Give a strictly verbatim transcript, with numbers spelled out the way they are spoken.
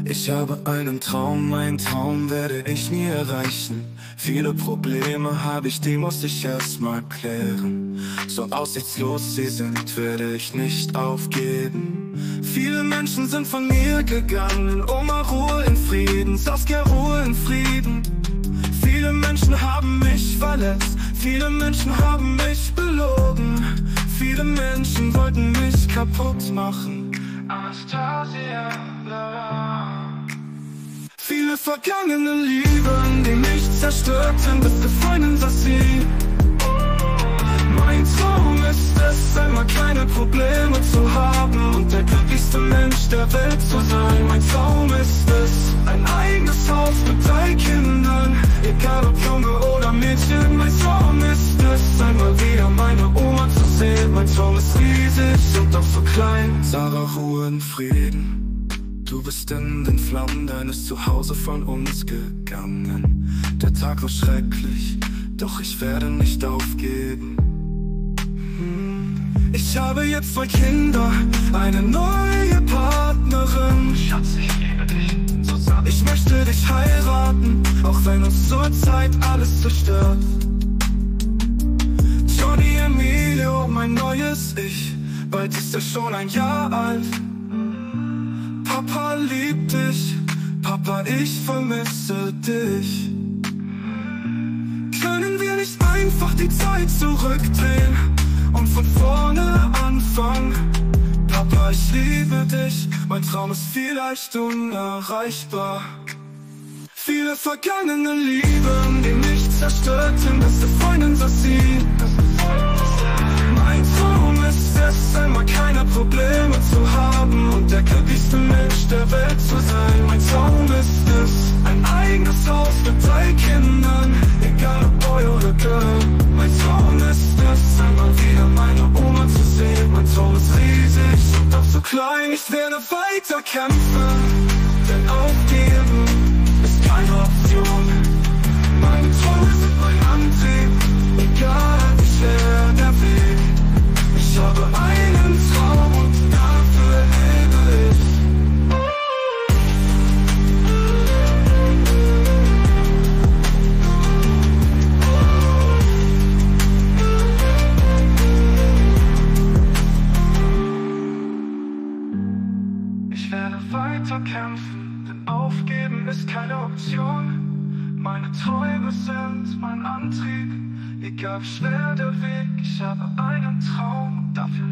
Ich habe einen Traum, meinen Traum werde ich nie erreichen. Viele Probleme habe ich, die muss ich erstmal klären. So aussichtslos sie sind, werde ich nicht aufgeben. Viele Menschen sind von mir gegangen, um mal Ruhe in Frieden, Saskia, Ruhe in Frieden. Viele Menschen haben mich verletzt, viele Menschen haben mich belogen. Viele Menschen wollten mich kaputt machen. Anastasia, viele vergangene Lieben, die mich zerstörten, beste Freundin saß sie. Mein Traum ist es, einmal keine Probleme zu haben und der glücklichste Mensch der Welt zu sein. Mein Traum ist es, ein eigenes Haus mit drei Kindern, egal ob Junge oder Mädchen. Mein Traum ist es, einmal wieder meine Oma zu sehen. Mein Traum ist riesig und doch so klein. Sarah, Ruhe in Frieden. Du bist in den Flammen deines Zuhause von uns gegangen. Der Tag war schrecklich, doch ich werde nicht aufgeben. Ich habe jetzt zwei Kinder, eine neue Partnerin. Schatz, ich liebe dich so sehr. Ich möchte dich heiraten, auch wenn uns zurzeit alles zerstört. Johnny Emilio, mein neues Ich, bald ist er schon ein Jahr alt. Papa liebt dich, Papa, ich vermisse dich. Können wir nicht einfach die Zeit zurückdrehen und von vorne anfangen? Papa, ich liebe dich, mein Traum ist vielleicht unerreichbar. Viele vergangene Lieben, die mich zerstörten, beste Freundin saß sie. Mein Traum ist es, einmal keine Probleme zu haben und der glücklichste Mensch der Welt zu sein. Mein Traum ist es, ein eigenes Haus mit drei Kindern, egal ob Boy oder Girl. Mein Traum ist es, einmal wieder meine Oma zu sehen. Mein Traum ist riesig und doch so klein. Ich werde weiter kämpfen, denn aufgeben ist keine Option. Meine Träume sind mein Antrieb, egal wie schwer der Weg. Ich habe einen Traum und dafür lebe ich. Ich werde weiter kämpfen, denn aufgeben ist keine Option. Meine Träume sind mein Antrieb, egal wie schwer der Weg. Ich habe einen Traum und dafür